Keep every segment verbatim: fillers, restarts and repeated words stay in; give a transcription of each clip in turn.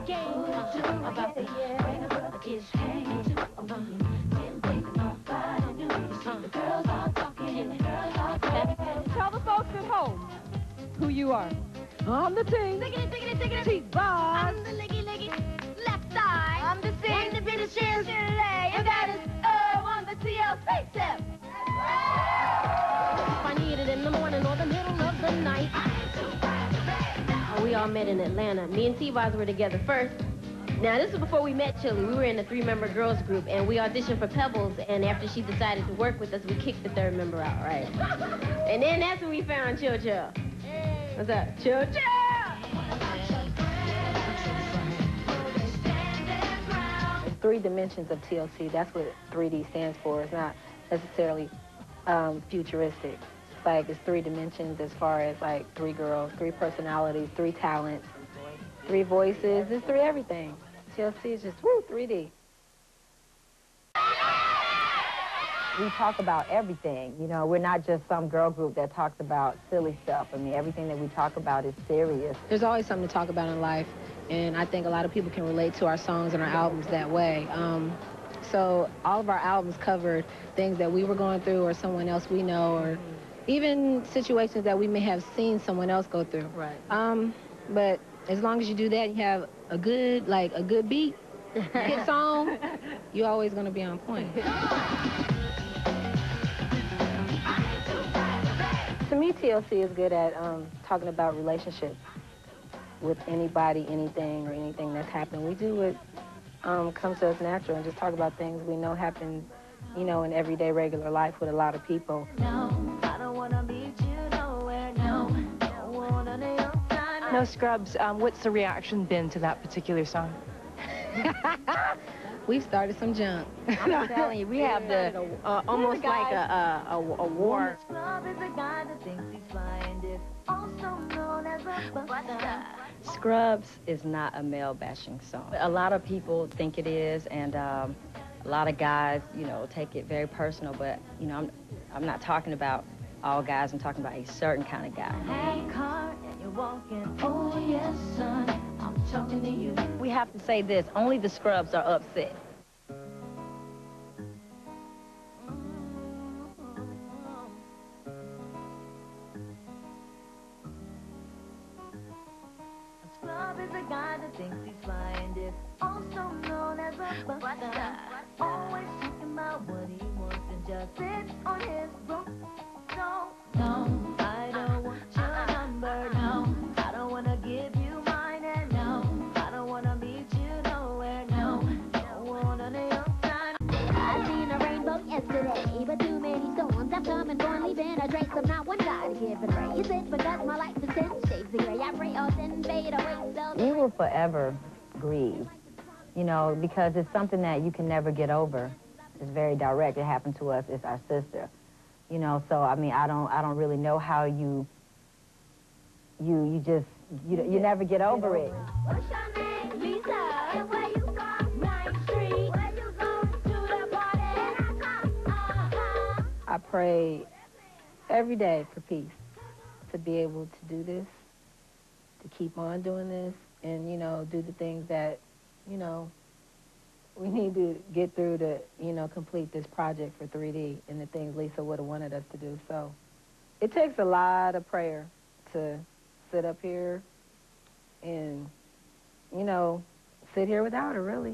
game. Uh, about the yeah, brother is hanging too. Uh, didn't think nobody knew. You see, the girls are talking and the girls are talking. Tell the folks at home who you are. On the team. Tickety, tickety, tickety. T-Boss. I'm the liggy, liggy. Left side. I'm the C. And the British is and that is Earl on the T L C tip. If I need it in the morning or the middle of the night. We all met in Atlanta. Me and T-Boss were together first. Now, this was before we met Chili. We were in a three-member girls group, and we auditioned for Pebbles, and after she decided to work with us, we kicked the third member out, right? And then that's when we found Chill Chill. What's up? Chill Chill! There's three dimensions of T L C. That's what three D stands for. It's not necessarily um, futuristic. It's like it's three dimensions as far as like three girls, three personalities, three talents, three voices. It's three everything. T L C is just, woo, three D. We talk about everything. You know, we're not just some girl group that talks about silly stuff. I mean, everything that we talk about is serious. There's always something to talk about in life, and I think a lot of people can relate to our songs and our albums that way. Um, so all of our albums covered things that we were going through or someone else we know, or even situations that we may have seen someone else go through. Right. Um, but as long as you do that, you have a good, like, a good beat, hit song, you're always going to be on point. To me, T L C is good at um, talking about relationships with anybody, anything, or anything that's happening. We do what um, comes to us natural and just talk about things we know happen, you know, in everyday regular life with a lot of people. No, I don't want to meet you nowhere, no. Don't want none of your time. No Scrubs, um, what's the reaction been to that particular song? We've started some junk. I'm telling you, we have the, uh, almost like a, a, a, a war. Scrub is a guy that thinks he's flying diff, also known as a buster. Scrubs is not a male bashing song. A lot of people think it is, and um, a lot of guys, you know, take it very personal, but, you know, I'm, I'm not talking about all guys. I'm talking about a certain kind of guy. Hey, car, and you're walking. Oh, yes, son, I'm talking to you. We have to say this, only the Scrubs are upset. Scrub is a guy that thinks he's flying diff, also known as a buster. Always talking about what he wants and just sit on his broom. No, no, I don't want your number, no. I don't want to give you mine, and no, I don't want to meet you nowhere, no. Don't want none of your time. I seen a rainbow yesterday, but too many storms have come and gone, leaving a trace of not one God given ray. Is it because my life is ten shades of gray? I pray all sin fade away. So We will forever grieve, you know, because it's something that you can never get over. It's very direct. It happened to us. It's our sister. You know, so I mean, I don't, I don't really know how you, you, you just, you, you never get over it. What's your name? Lisa. And where you from? Ninth Street. Where you going to the party? And I come. Uh-huh. I pray every day for peace, to be able to do this, to keep on doing this, and, you know, do the things that, you know, we need to get through to, you know, complete this project for three D and the things Lisa would have wanted us to do. So it takes a lot of prayer to sit up here and, you know, sit here without her, really.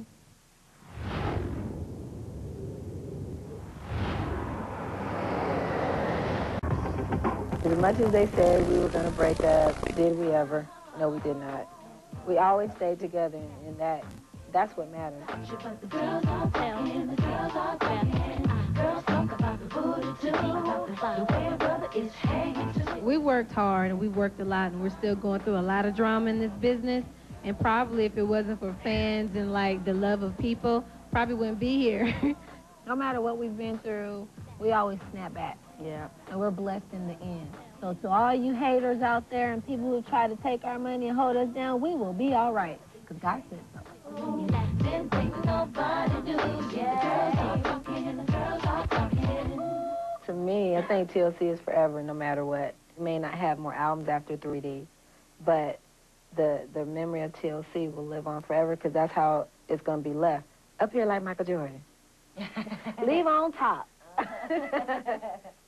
As much as they said we were going to break up, did we ever? No, we did not. We always stayed together, and that that's what matters. But the girls all tell him, the girls all grab him. Girls talk about the booty too, the way a brother is hanging too. We worked hard and we worked a lot, and we're still going through a lot of drama in this business. And probably if it wasn't for fans and like the love of people, probably wouldn't be here. No matter what we've been through, we always snap back. Yeah. And we're blessed in the end. So to all you haters out there and people who try to take our money and hold us down, we will be all right. Because God said so. Didn't think nobody knew. Yeah. The girls all talking and the girls all talking. To me, I think T L C is forever, no matter what. It may not have more albums after three D, but the, the memory of T L C will live on forever because that's how it's going to be left. Up here like Michael Jordan. Leave on top.